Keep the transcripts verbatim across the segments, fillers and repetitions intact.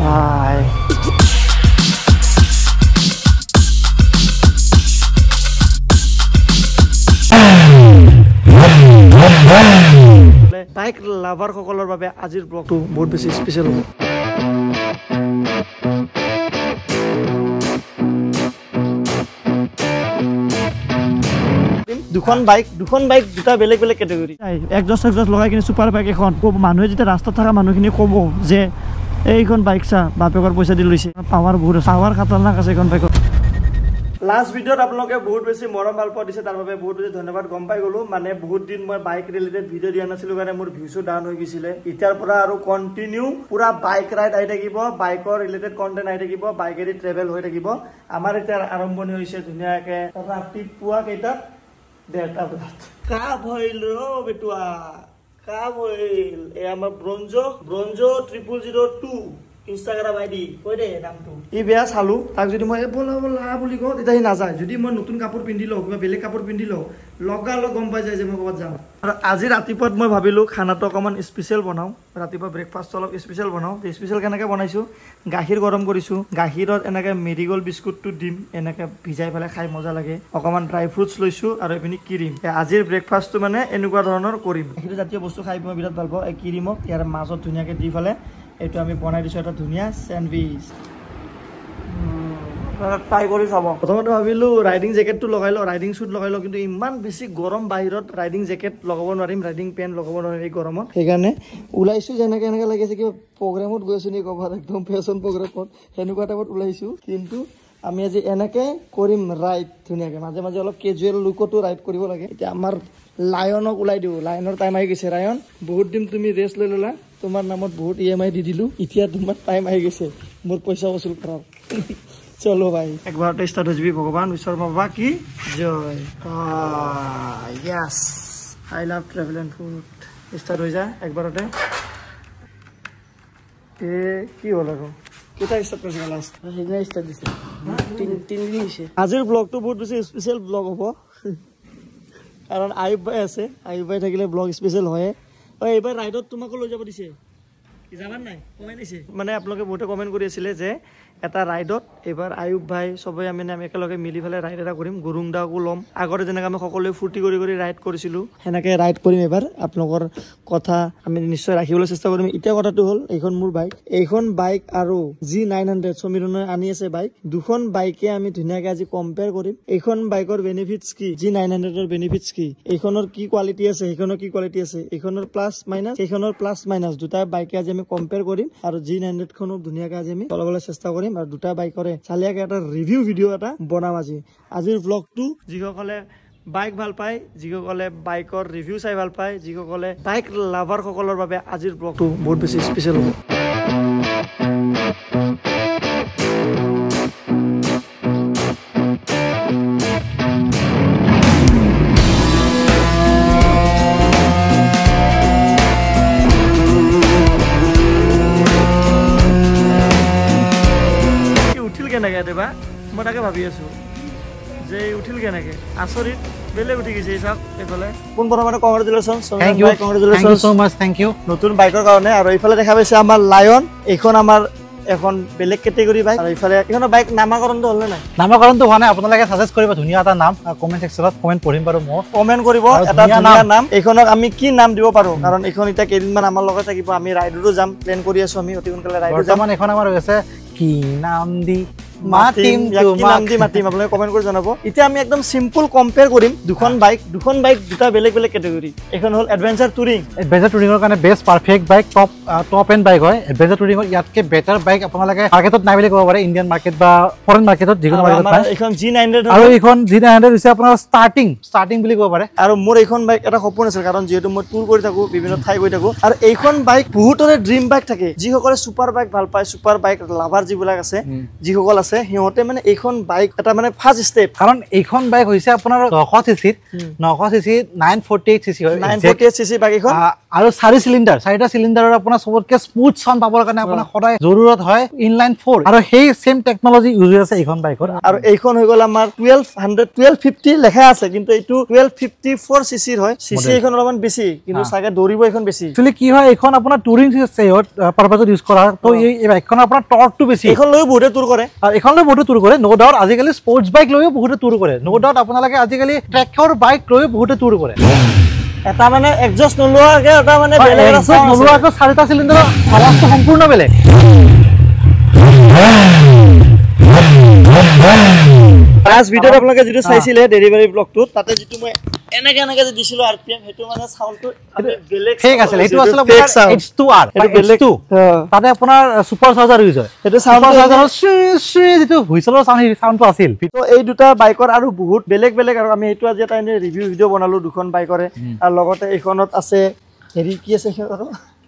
ভাই bike lover সকলৰ বাবে আজিৰ ব্লগটো বহুত বেছি স্পেচিয়েল হ'ব। দুখন বাইক দুখন বাইক দুটা বেলেগ বেলেগ কেটেগৰী একজষ্ট একজষ্ট লগাই কিনে ছুপাৰ বাইক এখন মানুহে যেতিয়া ৰাস্তাত থকা মানুহখিনি ক'ব যে এইখন বাইক চা বাপেকৰ পইচা দি লৈছে পাৱাৰ বহুত পাৱাৰ খাতাৰনাক আছে এইখন বাইকত। লাষ্ট ভিডিঅ'ত আপোনালোকে বহুত বেছি মৰম ভাল পোৱা দিছে তাৰ বাবে বহুত বেছি ধন্যবাদ গম পাই গ'লো। মানে বহুত দিন মই বাইক ৰিলেটেড ভিডিঅ' দিয়া নাছিলোঁ কাৰণে মোৰ ভিউজো ডাউন হৈ গৈছিলে। এতিয়াৰ পৰা আৰু কণ্টিনিউ পুৰা বাইক ৰাইড আহি থাকিব, বাইকৰ ৰিলেটেড কণ্টেণ্ট আহি থাকিব, বাইকেদি ট্ৰেভেল হৈ থাকিব। আমাৰ এতিয়া আৰম্ভণি হৈছে ধুনীয়াকৈ ৰাতিপুৱা কেইটাত দেৰটা বজাত কাপ হইল ৰ বেটুৱা কাপ হইল এ আমাৰ ব্ৰঞ্জো ব্ৰঞ্জো triple zero' two Instagram ID ডি কৈ দে নামটো। ই বেয়া চালো তাক যদি মই বলা বলা বুলি কওঁ তেতিয়া সি নাযায়। যদি মই নতুন কাপোৰ পিন্ধি লওঁ কিবা বেলেগ কাপোৰ পিন্ধি লওঁ লগা লগ গম পাই যায় যে মই ক'ৰবাত যাওঁ। আৰু আজি ৰাতিপুৱাত মই ভাবিলোঁ খানাটো অকণমান স্পেচিয়েল বনাওঁ, ৰাতিপুৱা ব্ৰেকফাষ্টটো অলপ স্পেচিয়েল বনাওঁ। স্পেচিয়েল কেনেকৈ বনাইছোঁ, গাখীৰ গৰম কৰিছোঁ, গাখীৰত এনেকৈ মেৰিগ'ল্ড বিস্কুটটো দিম, এনেকৈ ভিজাই পেলাই খাই মজা লাগে। অকণমান ড্ৰাই ফ্ৰুটছ লৈছোঁ আৰু এইপিনি ক্ৰীম। আজিৰ ব্ৰেকফাষ্টটো মানে এনেকুৱা ধৰণৰ কৰিম। গাখীৰ জাতীয় বস্তু খাই মই বিৰাট ভাল পাওঁ। এই ক্ৰীমক ইয়াৰ মাজত ধুনীয়াকৈ দি পেলাই এইটো আমি বনাই দিছোঁ এটা ধুনীয়া চেণ্ডউইচ। ট্ৰাই কৰি চাব। প্ৰথমতে ভাবিলোঁ ৰাইডিং জেকেটটো লগাই লওঁ, ৰাইডিং শ্বুট লগাই লওঁ, কিন্তু ইমান বেছি গৰম বাহিৰত ৰাইডিং জেকেট লগাব নোৱাৰিম, ৰাইডিং পেণ্ট লগাব নোৱাৰিম এই গৰমত। সেইকাৰণে ওলাইছোঁ যেনেকৈ এনেকৈ লাগিছে কিবা প্ৰগ্ৰেমত গৈছোঁ নেকি ক'ৰবাত একদম ফেশ্বন প্ৰগ্ৰেমত সেনেকুৱা টাইপত ওলাইছোঁ। কিন্তু আমি আজি এনেকৈ কৰিম ৰাইড ধুনীয়াকৈ, মাজে মাজে অলপ কেজুৱেল লুকতো ৰাইড কৰিব লাগে। এতিয়া আমাৰ লায়নক ওলাই দিওঁ, লায়নৰ টাইম আহি গৈছে। লায়ন বহুত দিন তুমি ৰেষ্ট লৈ ল'লা, তোমাৰ নামত বহুত ই এম আই দি দিলোঁ, এতিয়া তোমাৰ টাইম আহি গৈছে মোৰ পইচা বচুল কৰাৰ। চলো ভাই একবাৰতে ষ্টাৰ্ট হৈ যাবি। ভগৱান ঈশ্বৰ বাবা কি জয়। Yes I love travel and food. Start হৈ যায় একবাৰতে। এ কি হ'ল আৰু কেইটা ষ্টাৰ্ট কৰিছে লাষ্ট? সেইদিনা ষ্টাৰ্ট দিছে, তিনিদিন হৈছে। আজিৰ ব্লগটো বহুত বেছি স্পেচিয়েল ব্লগ হ'ব কাৰণ আয়ুব ভাই আছে। আয়ুব ভাই থাকিলে ব্লগ স্পেচিয়েল হয়। এইবাৰ ৰাইডত তোমাকো লৈ যাব দিছে জানান নাই? কমেণ্ট দিছে মানে আপোনালোকে বহুতে কমেণ্ট কৰি আছিলে যে এটা ৰাইডত এইবাৰ আয়ুব ভাই চবেই আমি আমি একেলগে মিলি পেলাই ৰাইড এটা কৰিম। গুৰুং দাকো ল'ম। আগতে যেনেকৈ আমি সকলোৱে ফূৰ্তি কৰি কৰি ৰাইড কৰিছিলোঁ সেনেকৈ ৰাইড কৰিম এইবাৰ। আপোনালোকৰ কথা আমি নিশ্চয় ৰাখিবলৈ চেষ্টা কৰিম। এতিয়া কথাটো হ'ল এইখন মোৰ বাইক, এইখন বাইক আৰু জি নাইন হাণ্ড্ৰেড সমীৰণে আনি আছে বাইক। দুখন বাইকে আমি ধুনীয়াকৈ আজি কম্পেয়াৰ কৰিম। এইখন বাইকৰ বেনিফিটছ কি, জি নাইন হাণ্ড্ৰেডৰ বেনিফিটছ কি, এইখনৰ কি কোৱালিটি আছে, সেইখনৰ কি কোৱালিটি আছে, এইখনৰ প্লাছ মাইনাছ, সেইখনৰ প্লাছ মাইনাছ, দুটা বাইকে আজি আমি কম্পেয়াৰ কৰিম। আৰু জি নাইন হাণ্ড্ৰেডখনো ধুনীয়াকৈ আজি আমি চলাবলৈ চেষ্টা কৰিম আৰু দুটা বাইকৰে চালিয়াকৈ এটা ৰিভিউ ভিডিঅ' এটা বনাম আজি। আজিৰ ব্লগটো যিসকলে বাইক ভাল পায়, যিসকলে বাইকৰ ৰিভিউ চাই ভাল পায়, যিসকলে বাইক লাভাৰ সকলৰ বাবে আজিৰ ব্লগটো বহুত বেছি স্পেচিয়েল হ'ব। কেনেকৈ দেবা মই তাকে ভাবি আছোঁ যে উঠিল কেনেকৈ, আচৰিত বেলেগ উঠি গৈছে। চাওক এইফালে পোনপ্ৰথমে congratulation, congratulation so much, thank you নতুন বাইকৰ কাৰণে। আৰু এইফালে দেখা পাইছে আমাৰ লায়ন, এইখন আমাৰ এখন বেলেগ কেটেগৰী বাইক। আৰু এইফালে এইখনৰ বাইক নামাকৰণটো হ'লনে নাই? নামাকৰণটো হোৱা নাই, আপোনালোকে সাজেষ্ট কৰিব ধুনীয়া এটা নাম কমেণ্ট ছেকশ্যনত কমেণ্ট পঢ়িম বাৰু। মই কমেণ্ট কৰিব এটা ধুনীয়া নাম। এইখনক আমি কি নাম দিব পাৰোঁ, কাৰণ এইখন এতিয়া কেইদিনমান আমাৰ লগত থাকিব। আমি ৰাইডতো যাম, প্লেন কৰি আছোঁ আমি অতি সোনকালে ৰাইডত যাম। বৰ্তমান এইখন আমাৰ হৈ আছে কি নাম দি মাতিম, কি নাম দি মাতিম আপোনালোকে কমেণ্ট কৰি জনাব। এতিয়া আমি একদম চিম্পল কম্পেয়াৰ কৰিম দুখন বাইক, দুখন বাইক দুটা বেলেগ বেলেগ কেটেগৰী। এখন হ'ল এডভেঞ্চাৰ টুৰিং। এডভেঞ্চাৰ টুৰিঙৰ কাৰণে best perfect bike, top top end bike হয়। এডভেঞ্চাৰ টুৰিঙৰ ইয়াতকৈ বেটাৰ বাইক আপোনালোকে মাৰ্কেটত নাই বুলি ক'ব পাৰে, ইণ্ডিয়ান মাৰ্কেট বা ফৰেন মাৰ্কেটত যিকোনো মাৰ্কেটত পায়। এইখন জি নাইন হাণ্ড্ৰেড আৰু এইখন জি নাইন হাণ্ড্ৰেড হৈছে আপোনাৰ ষ্টাৰ্টিং ষ্টাৰ্টিং বুলি ক'ব পাৰে। আৰু মোৰ এইখন বাইক এটা সপোন আছিল, কাৰণ যিহেতু মই টুৰ কৰি থাকোঁ, বিভিন্ন ঠাই গৈ থাকোঁ। আৰু এইখন বাইক বহুতৰে ড্ৰিম বাইক থাকে, যিসকলে ছুপাৰ বাইক ভাল পায়, ছুপাৰ বাইক লাভাৰ যিবিলাক আছে, যিসকল আছে আছে সিহঁতে মানে এইখন বাইক এটা মানে ফাৰ্ষ্ট ষ্টেপ কাৰণ এইখন বাইক হৈছে আপোনাৰ নশ সিচিত নশ CC nine forty eight CC হয় nine forty eight CC bike এখন আৰু চাৰি সিলিণ্ডাৰ চাৰিটা সিলিণ্ডাৰৰ আপোনাৰ সবতকে স্মুথ সাউন্ড পাবৰ কাৰণে আপোনাৰ সদায় জৰুৰত হয় ইনলাইন ফ'ৰ আৰু সেই সেম টেকনলজি ইউজ হৈ আছে এইখন বাইকৰ আৰু এইখন হৈ গ'ল আমাৰ টুৱেলভ হাণ্ড্ৰেড টুৱেলভ ফিফটি লেখা আছে কিন্তু এইটো টুৱেলভ ফিফটি ফ'ৰ চিচিৰ হয় চিচি এইখন অলপমান বেছি কিন্তু চাগে দৌৰিব এইখন বেছি একচুৱেলি কি হয় এইখন আপোনাৰ টুৰিং পাৰপাছত ইউজ কৰা তো এই বাইকখন আপোনাৰ টৰ্কটো বেছি এইখন লৈ বহুতে টুৰ কৰে আৰু এইখন লৈ বহুতে টুৰ কৰে ন' ডাউট আজিকালি স্পৰ্টছ বাইক লৈও বহুতে টুৰ কৰে ন' ডাউট আপোনালোকে আজিকালি ট্ৰেকৰ বাইক লৈও বহুতে টুৰ কৰে এটা মানে এক্সজষ্ট নোলোৱাকে এটা মানে বেলেগ এটা এক্সজষ্ট নোলোৱাকৈ চাৰিটা চিলিণ্ডাৰৰ আৱাজটো সম্পূৰ্ণ বেলেগ লাষ্ট ভিডিঅ'ত আপোনালোকে যিটো চাইছিলে ডেলিভাৰী ব্লগটোত তাতে যিটো মই এনেকে এনেকে যে দিছিলো আৰপিএম হেতু মানে সাউন্ডটো বেলেগ ফেক আছিল হেতু আছিল এইচ টু আৰ হেতু বেলেগ তাতে আপোনাৰ সুপাৰ চাৰ্জাৰ ইউজ হয় হেতু সাউন্ড চাৰ্জাৰৰ যেটো হুইসেলৰ সাউন্ড সাউন্ডটো আছিল তো এই দুটা বাইকৰ আৰু বহুত বেলেগ বেলেগ আৰু আমি এইটো আজি এটা এনে ৰিভিউ ভিডিঅ' বনালো দুখন বাইকৰে আৰু লগতে এইখনত আছে হেৰি কি আছে আৰু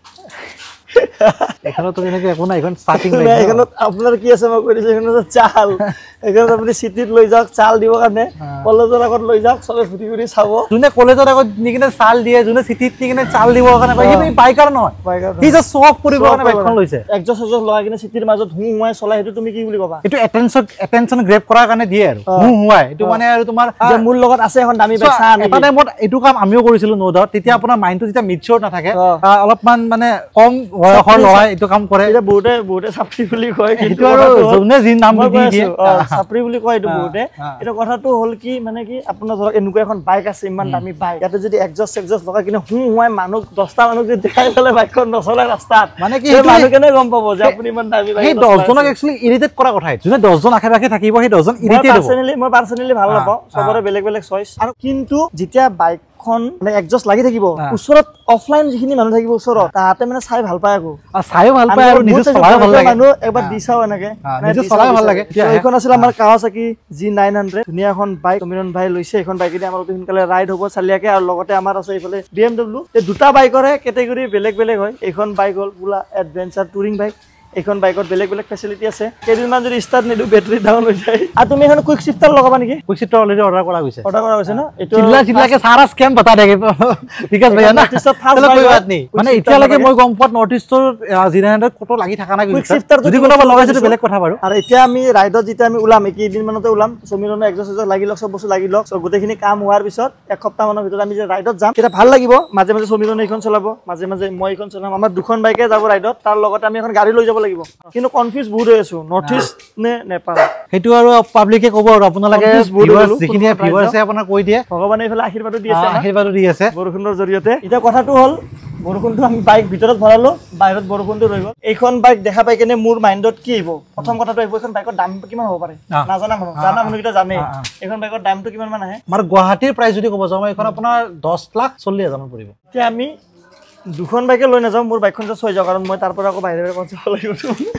এখানে তো এনেকে একো নাই এখন স্টার্টিং নাই এখানে আপনার কি আছে মই কৈ দিছো এখানে চাল এখানে আপনি সিটিত লৈ যাওক চাল দিব কাৰণে কলেজৰ আগত লৈ যাওক সবে ফুটি ফুটি চাব যোনে কলেজৰ আগত নিকিনে চাল দিয়ে যোনে সিটিত নিকিনে চাল দিব কাৰণে পাই কিন্তু বাইকাৰ নহয় biker he just show off কৰিব কাৰণে বাইকখন লৈছে একজছ একজছ লগাই কিনে সিটিৰ মাজত হু হুৱাই চলাই হেতু তুমি কি বুলি কবা এটো এটেনশন এটেনশন গ্ৰেব কৰাৰ কাৰণে দিয়ে আৰু হু হুৱাই এটো মানে আৰু তোমাৰ যে মূল লগত আছে এখন দামী বাইক চা এটা টাইমত এটো কাম আমিও কৰিছিলো নো ডাউট তেতিয়া আপোনাৰ মাইন্ডটো যেতিয়া মিচুৰ নাথাকে অলপমান মানে কম বয়সৰ লৰাই এটো কাম কৰে এটা বহুতে বহুতে চাপৰি বুলি কয় কিন্তু আৰু যোনে যি নাম দি দিয়ে চাপৰি বুলি কয় এটো বহুতে এটা কথাটো হল কি মানে কি আপোনাৰ ধৰক এনেকুৱা এখন বাইক আছে ইমান দামী বাইক ইয়াতে যদি একজছ একজছ লগাই কিনে হু হুৱাই মানুহ দহটা মানুহ যদি দেখাই গলে বাইকখন নচলে ৰাস্তাত মানে কি মানুহ কেনে গম পাব যে আপুনি ইমান দামী বাইক এই দহ জনক একচুয়ালি ইৰিটেট কৰা কথা যোনে দহ জন আখে পাখে থাকিব সেই দহ জন ইৰিটেট হ'ব পাৰ্সোনালি মই পাৰ্সোনালি ভাল নাপাওঁ সবৰে বেলেগ বেলেগ চইচ আৰু কিন্তু যেতিয়া বাইক খন মানে একজষ্ট লাগি থাকিব ওচৰত অফলাইন যিখিনি মানুহ থাকিব ওচৰত তাতে মানে চাই ভাল পায় আকৌ চাইও ভাল পায় আৰু নিজে চলাই ভাল লাগে মানুহ একবাৰ দিছাও এনেকে নিজে চলাই ভাল লাগে এইখন আছিল আমাৰ কাৱাসাকি জি নাইন হাণ্ড্ৰেড ধুনীয়া এখন বাইক সমীৰণ ভাই লৈছে এখন বাইক দি আমাৰ অতি সোনকালে ৰাইড হ'ব চালিয়াকে আৰু লগতে আমাৰ আছে এইফালে বিএমডব্লিউ এই দুটা বাইকৰে কেটেগৰী বেলেগ বেলেগ হয় এইখন বাইক হ'ল পুৰা এডভেঞ্চাৰ টুৰিং বাইক এইখন বাইকত বেলেগ বেলেগ ফেসিলিটি আছে কেইদিনমান যদি ষ্টাৰ্ট নিদু বেটাৰি ডাউন হৈ যায় আৰু তুমি এখন কুইক শিফটাৰ লগাবা নেকি কুইক শিফটাৰ অলৰেডি অৰ্ডাৰ কৰা গৈছে অৰ্ডাৰ কৰা হৈছে ন এটো চিল্লা চিল্লাকে সারা স্ক্যাম বতা দেগে বিকাশ ভাইয়া না চলো কোই বাত নাই মানে এতিয়া লাগে মই গম পাত নৰ্থ ইষ্টৰ জিৰাহাণ্ডত কত লাগি থাকা নাই কুইক শিফটাৰ যদি কোনোবা লগাইছে তো বেলেগ কথা বাৰু আৰু এতিয়া আমি ৰাইডত যেতিয়া আমি উলাম কি দিন মানতে উলাম সমীৰনে একজছ একজছ লাগি লক সব বস্তু লাগি লক সব গোটেখিনি কাম হোৱাৰ পিছত এক সপ্তাহ মানৰ ভিতৰত আমি যে ৰাইডত যাম এটা ভাল লাগিব মাজে মাজে সমীৰনে এইখন চলাব মাজে মাজে মই এইখন চলাম আমাৰ দুখন বাইকে যাব ৰাইডত তাৰ লগতে আমি এখন গাড়ী লৈ যাব লাগিব কিন্তু কনফিউজ বহুত হৈ আছো নৰ্থ ইষ্ট নে নেপাল হেতু আৰু পাব্লিকে ক'ব আৰু আপোনালোকে ভিউয়াৰ্স যিখিনি ভিউয়াৰ্স আছে আপোনাৰ কৈ দিয়ে ভগৱানে ইফালে আশীৰ্বাদ দি আছে আশীৰ্বাদ দি আছে বৰষুণৰ জৰিয়তে এটা কথাটো হ'ল বৰষুণটো আমি বাইক ভিতৰত ভৰালো বাহিৰত বৰষুণটো ৰৈ গ'ল এইখন বাইক দেখা পাই কেনে মোৰ মাইণ্ডত কি আহিব প্ৰথম কথাটো আহিব এইখন বাইকৰ দাম কিমান হ'ব পাৰে নাজানা মানুহ জানা মানুহকেইটা জানে এইখন বাইকৰ দামটো কিমান মান আহে আমাৰ গুৱাহাটীৰ প্ৰাইচ যদি ক'ব যাওঁ এইখন আপোনাৰ দহ লাখ চল্লিছ হাজাৰ মান পৰিব এতিয়া আমি দুখন বাইকে লৈ নাযাওঁ মোৰ বাইকখন যে চৈ যাওঁ কাৰণ মই তাৰ পৰা আকৌ বাহিৰে বাহিৰে পঞ্চাব লাগিব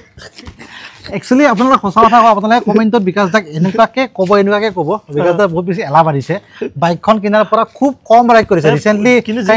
একচুৱেলি আপোনালোকে সঁচা কথা কওঁ আপোনালোকে কমেণ্টত বিকাশ দাক এনেকুৱাকে ক'ব এনেকুৱাকে ক'ব বিকাশ দা বহুত বেছি এলাহ বাঢ়িছে বাইকখন কিনাৰ পৰা খুব কম ৰাইড কৰিছে ৰিচেণ্টলি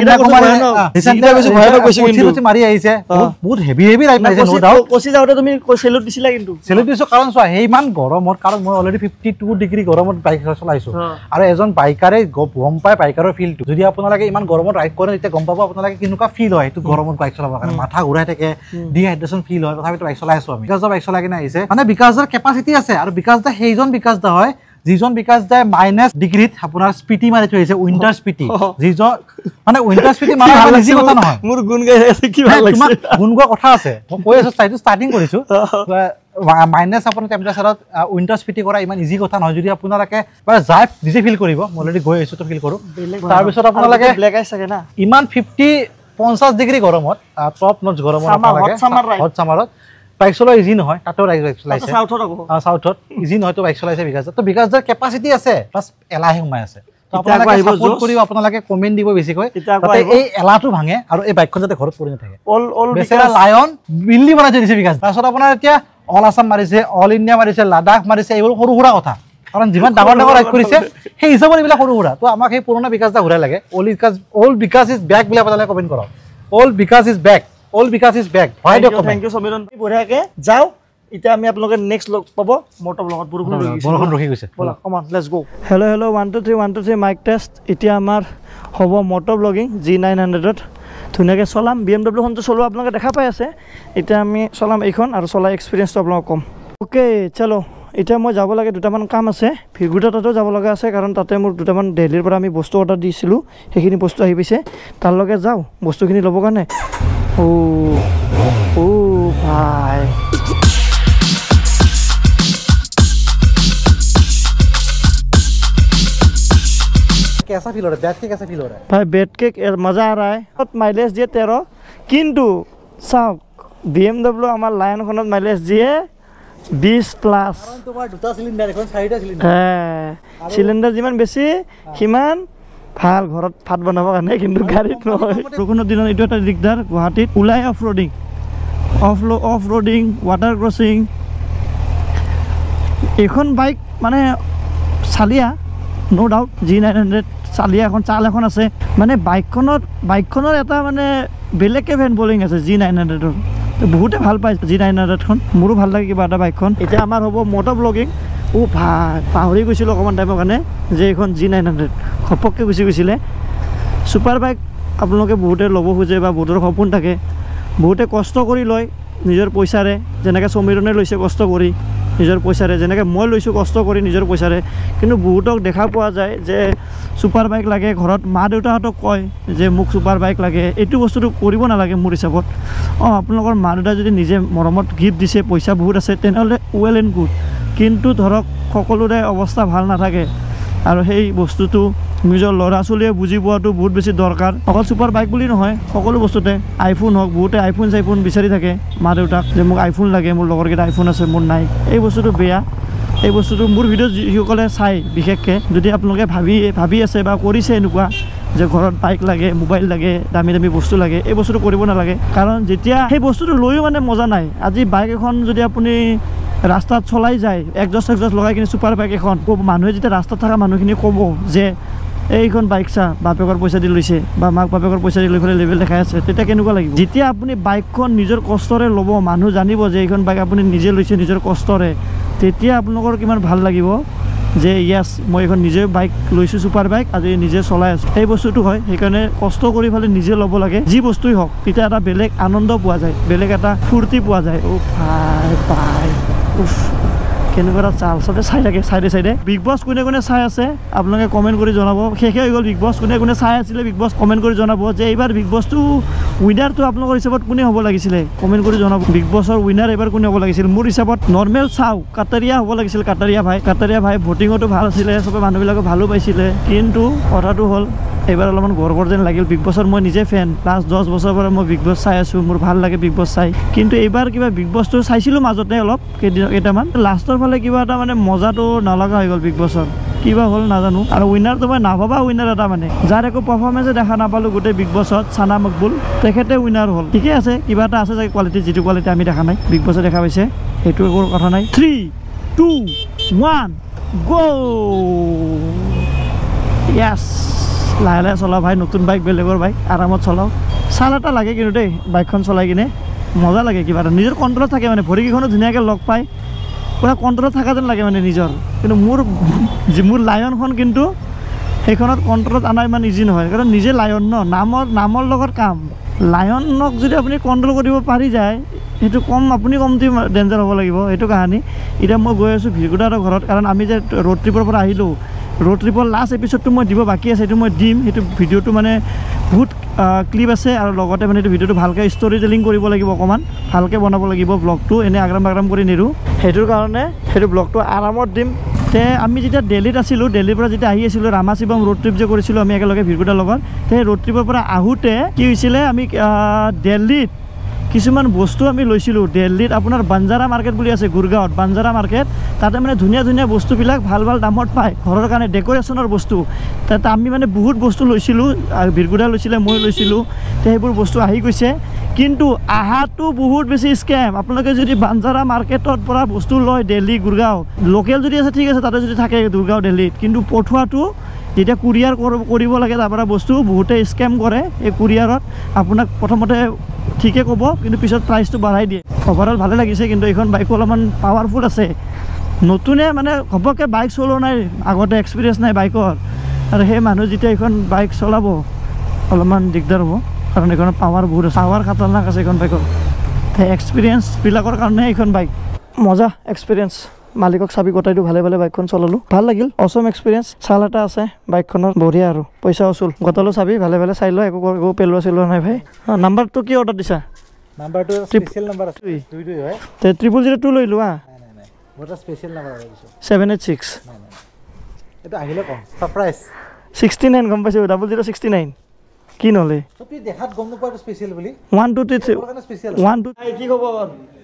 ৰিচেণ্টলি মাৰি আহিছে বহুত হেভি হেভি ৰাইড মাৰিছে নো ডাউট কচি যাওঁতে তুমি চেলুট দিছিলা কিন্তু চেলুট দিছো কাৰণ চোৱা সেই ইমান গৰমত কাৰণ মই অলৰেডি ফিফটি টু ডিগ্ৰী গৰমত বাইক চলাইছো আৰু এজন বাইকাৰে গম পায় বাইকাৰৰ ফিলটো যদি আপোনালোকে ইমান গৰমত ৰাইড কৰে তেতিয়া গম পাব আপোনালোকে কেনেকুৱা ফিল হয় এইটো গৰমত বাইক চলাবৰ কাৰণে মাথা ঘূৰাই থাকে ডিহাইড্ৰেশ্যন ফিল হয় তথাপিতো বাইক চলাই আছো আমি বিকাশ দা বাইক চলাই কিনে আহিছে মানে বিকাশ দাৰ কেপাচিটি আছে আৰু বিকাশ দা সেইজন বিকাশ দা হয় যিজন বিকাশ দাই মাইনাছ ডিগ্ৰীত আপোনাৰ স্পিটি মাৰি থৈ আহিছে উইণ্টাৰ স্পিটি যিজন মানে উইণ্টাৰ স্পিটি মাৰা ইজি কথা নহয় মোৰ গুণ গাই আছে কি ভাল লাগিছে গুণ গোৱা কথা আছে মই কৈ আছো চাইটো ষ্টাৰ্টিং কৰিছো মাইনাছ আপোনাৰ টেম্পাৰেচাৰত উইণ্টাৰ স্পিটি কৰা ইমান ইজি কথা নহয় যদি আপোনালোকে যাই নিজে ফিল কৰিব মই অলৰেডি গৈ আহিছো তো ফিল কৰো তাৰপিছত আপোনালোকে ব্লেক আইছ থাকে না ইমান ফিফটি পঞ্চাছ ডিগ্ৰী গৰমত টপ নচ গৰমত হট সামাৰত বাইক চলোৱা ইজি নহয় তাতো বাইক চলাইছে সাউথত আকৌ সাউথত ইজি নহয় তো বাইক চলাইছে বিকাশ তো বিকাশ দাৰ কেপাচিটি আছে বাছ এলাহে সোমাই আছে আপোনালোকে সাপোৰ্ট কৰিব আপোনালোকে কমেন্ট দিব বেছিকৈ যাতে এই এলাহটো ভাঙে আৰু এই বাইকখন যাতে ঘৰত পৰি নাথাকে অল অল বেচেৰা লায়ন বিল্লি বনাই দিছে বিকাশ তাৰপিছত আপোনাৰ এতিয়া অল আছাম মাৰিছে অল ইণ্ডিয়া মাৰিছে লাডাখ মাৰিছে এইবোৰ সৰু সুৰা কথা কাৰণ যিমান ডাঙৰ ডাঙৰ ৰাইড কৰিছে সেই হিচাপত এইবিলাক সৰু সুৰা তো আমাক সেই পুৰণা বিকাশ দা ঘূৰাই লাগে all Bikash all Bikash is back বুলি আপোনালোকে কমেন্ট কৰক all Bikash is back all Bikash is back হয় দিয়ক থ্যাংক ইউ সমীৰণ বঢ়িয়াকে যাও এতিয়া আমি আপোনালোকে নেক্সট লগ পাব মটৰ লগত বৰষুণ ৰখি গৈছে বৰষুণ ৰখি গৈছে বলা come on let's go hello' hello' one two three one two three mike test এতিয়া আমাৰ হ'ব মটৰ ব্লগিং জি নাইন হাণ্ড্ৰেডত ধুনীয়াকৈ চলাম বি এম ডব্লিউখনটো চলোৱা আপোনালোকে দেখা পাই আছে এতিয়া আমি চলাম এইখন আৰু চলাই এক্সপিৰিয়েঞ্চটো আপোনালোকক ক'ম অ'কে চলো এতিয়া মই যাব লাগে দুটামান কাম আছে ভিৰগুটা তাতেও যাব লগা আছে কাৰণ তাতে মোৰ দুটামান দিল্লীৰ পৰা আমি বস্তু অৰ্ডাৰ দিছিলোঁ সেইখিনি বস্তু আহি পাইছে তাৰ লগে যাওঁ বস্তুখিনি ল'বৰ কাৰণে অ' অ' ভাই कैसा फील हो रहा है बैठ के कैसा फील हो रहा है भाई बैठ के मज़ा आ रहा है बहुत माइलेज दिए तेरह किंतु चाওক बी एम डब्लिউ আমাৰ লায়নখনত মাইলেজ দিয়ে বিশ প্লাছ তোমাৰ দুটা সিলিন্ডাৰ এখন চাৰিটা সিলিন্ডাৰ হ্যাঁ সিলিন্ডাৰ যিমান বেছি সিমান ভাল ঘৰত ভাত বনাবৰ কাৰণে কিন্তু গাড়ীত নহয় বৰষুণৰ দিনত এইটো এটা দিগদাৰ গুৱাহাটীত ওলাই off roading off off roading water crossing এইখন বাইক মানে চালিয়া no doubt G nine hundred চালিয়া এখন চাল এখন আছে মানে বাইকখনত বাইকখনৰ এটা মানে বেলেগকৈ ফেন বলিং আছে জি নাইন হাণ্ড্ৰেডৰ বহুতে ভাল পায় জি নাইন হাণ্ড্ৰেডখন মোৰো ভাল লাগে কিবা এটা বাইকখন এতিয়া আমাৰ হ'ব মটৰ ব্লগিং অ' ভাই পাহৰি গৈছিলোঁ অকণমান টাইমৰ কাৰণে যে এইখন জি নাইন হাণ্ড্ৰেড ঘপককৈ গুচি গৈছিলে ছুপাৰ বাইক আপোনালোকে বহুতে ল'ব খোজে বা বহুতৰ সপোন থাকে বহুতে কষ্ট কৰি লয় নিজৰ পইচাৰে যেনেকৈ সমীৰণে লৈছে কষ্ট কৰি নিজৰ পইচাৰে যেনেকৈ মই লৈছোঁ কষ্ট কৰি নিজৰ পইচাৰে কিন্তু বহুতক দেখা পোৱা যায় যে ছুপাৰ বাইক লাগে ঘৰত মা দেউতাহঁতক কয় যে মোক ছুপাৰ বাইক লাগে এইটো বস্তুটো কৰিব নালাগে মোৰ হিচাপত অঁ আপোনালোকৰ মা দেউতাই যদি নিজে মৰমত গিফ্ট দিছে পইচা বহুত আছে তেনেহ'লে ৱেল এণ্ড গুড কিন্তু ধৰক সকলোৰে অৱস্থা ভাল নাথাকে আৰু সেই বস্তুটো নিজৰ ল'ৰা ছোৱালীয়ে বুজি পোৱাটো বহুত বেছি দৰকাৰ অকল ছুপাৰ বাইক বুলি নহয় সকলো বস্তুতে আইফোন হওক বহুতে আইফোন চাইফোন বিচাৰি থাকে মা দেউতাক যে মোক আইফোন লাগে মোৰ লগৰকেইটা আইফোন আছে মোৰ নাই এই বস্তুটো বেয়া এই বস্তুটো মোৰ ভিডিঅ' যিসকলে চাই বিশেষকৈ যদি আপোনালোকে ভাবি ভাবি আছে বা কৰিছে এনেকুৱা যে ঘৰত বাইক লাগে মোবাইল লাগে দামী দামী বস্তু লাগে এই বস্তুটো কৰিব নালাগে কাৰণ যেতিয়া সেই বস্তুটো লৈও মানে মজা নাই আজি বাইক এখন যদি আপুনি ৰাস্তাত চলাই যায় একজষ্ট একজষ্ট লগাই কিনে ছুপাৰ বাইক এখন মানুহে যেতিয়া ৰাস্তাত থকা মানুহখিনি ক'ব যে এইখন বাইক চা বাপেকৰ পইচা দি লৈছে বা মাক বাপেকৰ পইচা দি লৈ পেলাই লেভেল দেখাই আছে তেতিয়া কেনেকুৱা লাগিব যেতিয়া আপুনি বাইকখন নিজৰ কষ্টৰে ল'ব মানুহ জানিব যে এইখন বাইক আপুনি নিজে লৈছে নিজৰ কষ্টৰে তেতিয়া আপোনালোকৰ কিমান ভাল লাগিব যে য়েছ মই এইখন নিজে বাইক লৈছোঁ ছুপাৰ বাইক আজি নিজে চলাই আছোঁ সেই বস্তুটো হয় সেইকাৰণে কষ্ট কৰি পেলাই নিজে ল'ব লাগে যি বস্তুৱেই হওক তেতিয়া এটা বেলেগ আনন্দ পোৱা যায় বেলেগ এটা ফূৰ্তি পোৱা যায় অ' ভাই ভাই উফ কেনেকুৱা এটা চাল চবে চাই থাকে চাইডে চাইডে বিগ বছ কোনে কোনে চাই আছে আপোনালোকে কমেণ্ট কৰি জনাব শেষে হৈ গ'ল বিগ বছ কোনে কোনে চাই আছিলে বিগ বছ কমেণ্ট কৰি জনাব যে এইবাৰ বিগ বছটো উইনাৰটো আপোনালোকৰ হিচাপত কোনে হ'ব লাগিছিলে কমেণ্ট কৰি জনাব বিগ বছৰ উইনাৰ এইবাৰ কোনে হ'ব লাগিছিল মোৰ হিচাপত নৰ্মেল চাওঁ কাটাৰিয়া হ'ব লাগিছিল কাটাৰিয়া ভাই কাটাৰিয়া ভাই ভোটিঙতো ভাল আছিলে চবে মানুহবিলাকে ভালো পাইছিলে কিন্তু কথাটো হ'ল এইবাৰ অলপমান গৰ্বৰ যেন লাগিল বিগ বছৰ মই নিজে ফেন লাষ্ট দহ বছৰৰ পৰা মই বিগ বছ চাই আছোঁ মোৰ ভাল লাগে বিগ বছ চাই কিন্তু এইবাৰ কিবা বিগ বছটো চাইছিলোঁ মাজতে অলপ কেইদিন কেইটামান লাষ্টৰ ফালে কিবা এটা মানে মজাটো নলগা হৈ গ'ল বিগ বছৰ কিবা হ'ল নাজানো আৰু উইনাৰটো মই নাভাবা উইনাৰ এটা মানে যাৰ একো পাৰফৰ্মেঞ্চে দেখা নাপালোঁ গোটেই বিগ বছত চানা মকবুল তেখেতে উইনাৰ হ'ল ঠিকে আছে কিবা এটা আছে চাগে কোৱালিটি যিটো কোৱালিটি আমি দেখা নাই বিগ বছে দেখা পাইছে সেইটো একো কথা নাই থ্ৰী টু ওৱান গ' য়েছ লাহে লাহে চলাওঁ ভাই নতুন বাইক বেলেগৰ বাইক আৰামত চলাওঁ চাল এটা লাগে কিন্তু দেই বাইকখন চলাই কিনে মজা লাগে কিবা এটা নিজৰ কণ্ট্ৰলত থাকে মানে ভৰিকেইখনো ধুনীয়াকৈ লগ পায় পুৰা কণ্ট্ৰলত থকা যেন লাগে মানে নিজৰ কিন্তু মোৰ মোৰ লায়নখন কিন্তু সেইখনত কণ্ট্ৰলত অনা ইমান ইজি নহয় কাৰণ নিজে লায়ন ন নামৰ নামৰ লগত কাম লায়নক যদি আপুনি কণ্ট্ৰল কৰিব পাৰি যায় সেইটো কম আপুনি কমটি ডেঞ্জাৰ হ'ব লাগিব সেইটো কাহানী এতিয়া মই গৈ আছোঁ ভিৰগুদাহঁতৰ ঘৰত কাৰণ আমি যে ৰোড ট্ৰিপৰ পৰা আহিলোঁ ৰোড ট্ৰিপৰ লাষ্ট এপিছ'ডটো মই দিব বাকী আছে সেইটো মই দিম সেইটো ভিডিঅ'টো মানে বহুত ক্লিপ আছে আৰু লগতে মানে এইটো ভিডিঅ'টো ভালকৈ ষ্টৰি টেলিং কৰিব লাগিব অকণমান ভালকৈ বনাব লাগিব ব্লগটো এনেই আগ্ৰাম বাগ্ৰাম কৰি নিৰোঁ সেইটোৰ কাৰণে সেইটো ব্লগটো আৰামত দিম তে আমি যেতিয়া দিল্লীত আছিলোঁ দিল্লীৰ পৰা যেতিয়া আহি আছিলোঁ ৰামাশিৱম ৰোড ট্ৰিপ যে কৰিছিলোঁ আমি একেলগে ভিৰগুদাৰ লগত সেই ৰোড ট্ৰিপৰ পৰা আহোঁতে কি হৈছিলে আমি দিল্লীত কিছুমান বস্তু আমি লৈছিলোঁ দিল্লীত আপোনাৰ বাঞ্জাৰা মাৰ্কেট বুলি আছে গুৰগাঁৱত বাঞ্জাৰা মাৰ্কেট তাতে মানে ধুনীয়া ধুনীয়া বস্তুবিলাক ভাল ভাল দামত পায় ঘৰৰ কাৰণে ডেক'ৰেশ্যনৰ বস্তু তাতে আমি মানে বহুত বস্তু লৈছিলোঁ ভিৰগুদা লৈছিলে মই লৈছিলোঁ তো সেইবোৰ বস্তু আহি গৈছে কিন্তু আহাটো বহুত বেছি স্কেম আপোনালোকে যদি বাঞ্জাৰা মাৰ্কেটৰ পৰা বস্তু লয় দিল্লী গুৰগাঁও লোকেল যদি আছে ঠিক আছে তাতে যদি থাকে গুৰগাঁও দিল্লীত কিন্তু পঠোৱাটো যেতিয়া কুৰিয়াৰ কৰিব লাগে তাৰপৰা বস্তু বহুতে স্কেম কৰে এই কুৰিয়াৰত আপোনাক প্ৰথমতে ঠিকে ক'ব কিন্তু পিছত প্ৰাইচটো বঢ়াই দিয়ে অভাৰঅল ভালে লাগিছে কিন্তু এইখন বাইকো অলপমান পাৱাৰফুল আছে নতুনে মানে ঘপককৈ বাইক চলোৱা নাই আগতে এক্সপিৰিয়েঞ্চ নাই বাইকৰ আৰু সেই মানুহ যেতিয়া এইখন বাইক চলাব অলপমান দিগদাৰ হ'ব কাৰণ এইখনৰ পাৱাৰ বহুত আছে পাৱাৰ খাতাৰনাক আছে এইখন বাইকৰ সেই এক্সপিৰিয়েঞ্চবিলাকৰ কাৰণে এইখন বাইক মজা এক্সপিৰিয়েঞ্চ মালিকক চাবি গতাই দিওঁ ভালে ভালে বাইকখন চলালোঁ ভাল লাগিল অচম এক্সপিৰিয়েঞ্চ চাল এটা আছে বাইকখনৰ বঢ়িয়া আৰু পইচা অচুল গতালোঁ চাবি ভালে ভালে চাই লোৱা একো একো পেলোৱা চেলোৱা নাই ভাই নাম্বাৰটো কি অৰ্ডাৰ দিছা নাম্বাৰটো স্পেচিয়েল নাম্বাৰ আছে দুই দুই হয় তে ট্ৰিপল জিৰ' টু লৈ লোৱা মোৰ স্পেচিয়েল নাম্বাৰ আছে ছেভেন এইট ছিক্স এইটো আহিলে কম ছাৰপ্ৰাইজ ছিক্সটি নাইন গম পাইছোঁ ডাবল জিৰ' ছিক্সটি নাইন কি নহ'লে তুমি দেখাত গম নোপোৱা স্পেচিয়েল বুলি one two three special one two কি খবৰ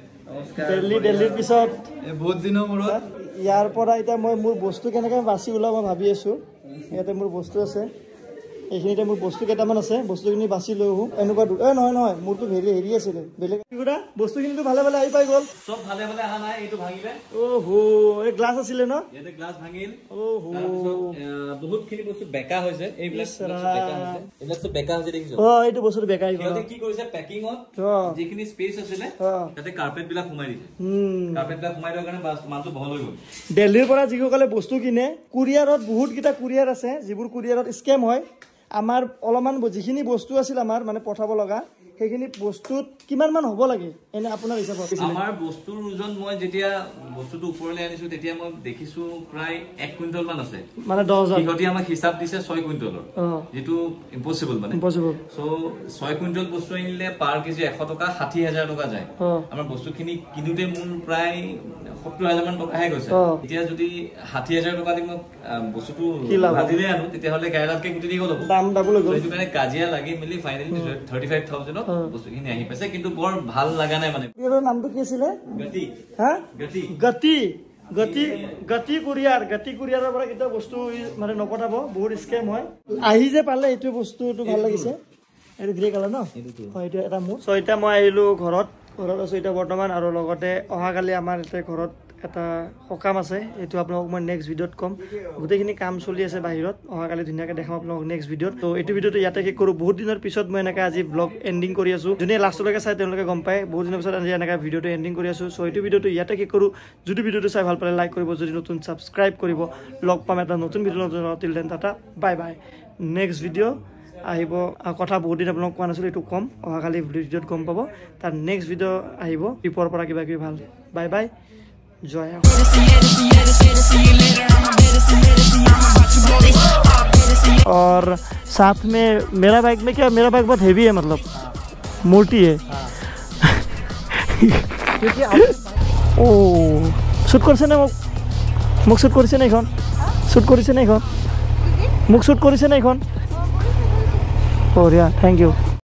দিল্লী দিল্লীৰ পিছত বহুত দিনৰ মূৰত ইয়াৰ পৰা এতিয়া মই মোৰ বস্তু কেনেকৈ বাছি ওলাব মই ভাবি আছোঁ ইয়াতে মোৰ বস্তু আছে এইখিনিতে মোৰ বস্তু কেইটামান আছে বস্তুখিনি বাছি লৈ আহোঁ এনেকুৱা এই নহয় নহয় মোৰতো হেৰি হেৰি আছিলে বেলেগ বস্তুখিনিতো ভালে ভালে আহি পাই গ'ল চব ভালে ভালে অহা নাই এইটো ভাঙিলে অ' হো এই গ্লাছ আছিলে ন ইয়াতে গ্লাছ ভাঙিল অ' হো বহুতখিনি বস্তু বেকা হৈছে এইবিলাক এইবিলাক চব বেকা হৈছে দেখিছো অ' এইটো বস্তুটো বেকা আহি গ'ল সিহঁতে কি কৰিছে পেকিঙত যিখিনি স্পেচ আছিলে তাতে কাৰ্পেট বিলাক সোমাই দিছে কাৰ্পেট বিলাক সোমাই দিয়াৰ কাৰণে মালটো বহল হৈ গ'ল দিল্লীৰ পৰা যিসকলে বস্তু কিনে কুৰিয়াৰত বহুতকেইটা কুৰিয়াৰ আছে যিবোৰ কুৰিয়াৰত স্কেম হয় আমাৰ অলপমান যিখিনি বস্তু আছিল আমাৰ মানে পঠাব লগা সেইখিনি বস্তুত কিমান মান হ'ব লাগে এনে আপোনাৰ হিচাপত আমাৰ বস্তুৰ ওজন মই যেতিয়া বস্তুটো ওপৰলৈ আনিছো তেতিয়া মই দেখিছো প্ৰায় এক কুইণ্টল মান আছে মানে দহ হাজাৰ সিহঁতি আমাক হিচাপ দিছে ছয় কুইণ্টলৰ যিটো ইম্পচিবল মানে ইম্পচিবল চ' ছয় কুইণ্টল বস্তু আনিলে পাৰ কেজি এশ টকা ষাঠি হাজাৰ টকা যায় আমাৰ বস্তুখিনি কিনোতে মোৰ প্ৰায় সত্তৰ হাজাৰ মান টকাহে গৈছে এতিয়া যদি ষাঠি হাজাৰ টকা দি মই বস্তুটো ভাজিলে আনো তেতিয়াহ'লে কেৰালাতকৈ গুটি দি গ'ল দাম ডাবল হৈ গ'ল সেইটো কাৰণে কাজিয়া লাগি মেলি ফাইনেলি থাৰ্টি ফাইভ থাউজেণ্ডত বস্তুখিনি আহি পাইছে কিন্তু বৰ ভাল লগা নাই মানে নামটো কি আছিলে গতি হা গতি গতি গতি গতি কুৰিয়াৰ গতি কুৰিয়াৰৰ পৰা কেতিয়াও বস্তু মানে নপঠাব বহুত স্কেম হয় আহি যে পালে এইটো বস্তুটো ভাল লাগিছে এইটো গ্ৰে কালাৰ ন হয় এইটো এটা মোৰ চ' এতিয়া মই আহিলোঁ ঘৰত ঘৰত আছোঁ এতিয়া বৰ্তমান আৰু লগতে অহাকালি আমাৰ এতিয়া ঘৰত এটা সকাম আছে এইটো আপোনালোকক মই নেক্সট ভিডিঅ'ত ক'ম গোটেইখিনি কাম চলি আছে বাহিৰত অহাকালি ধুনীয়াকৈ দেখাম আপোনালোকক নেক্সট ভিডিঅ'ত তো এইটো ভিডিঅ'টো ইয়াতে শেষ কৰোঁ বহুত দিনৰ পিছত মই এনেকৈ আজি ব্লগ এণ্ডিং কৰি আছোঁ যোনে লাষ্টলৈকে চাই তেওঁলোকে গম পায় বহুত দিনৰ পিছত আজি এনেকৈ ভিডিঅ'টো এণ্ডিং কৰি আছোঁ চ' এইটো ভিডিঅ'টো ইয়াতে শেষ কৰোঁ যদি ভিডিঅ'টো চাই ভাল পালে লাইক কৰিব যদি নতুন ছাবস্ক্ৰাইব কৰিব লগ পাম এটা নতুন ভিডিঅ' নতুন till then tata bye bye next video' আহিব কথা বহুত দিন আপোনালোক কোৱা নাছিলোঁ এইটো কম অহাকালি ভিডিঅ'ত গম পাব তাৰ নেক্সট ভিডিঅ' আহিব টিপৰ পৰা কিবা কিবি ভাল বাই বাই জয় और साथ में मेरा बाइक में क्या मेरा बाइक बहुत हेवी है मतलब मोटी है ओ शूट কৰিছে নে মোক মোক শ্বুট কৰিছে নে এইখন শ্বুট কৰিছে নে এইখন মোক শ্বুট কৰিছে নে এইখন বঢ়িয়া থেংক ইউ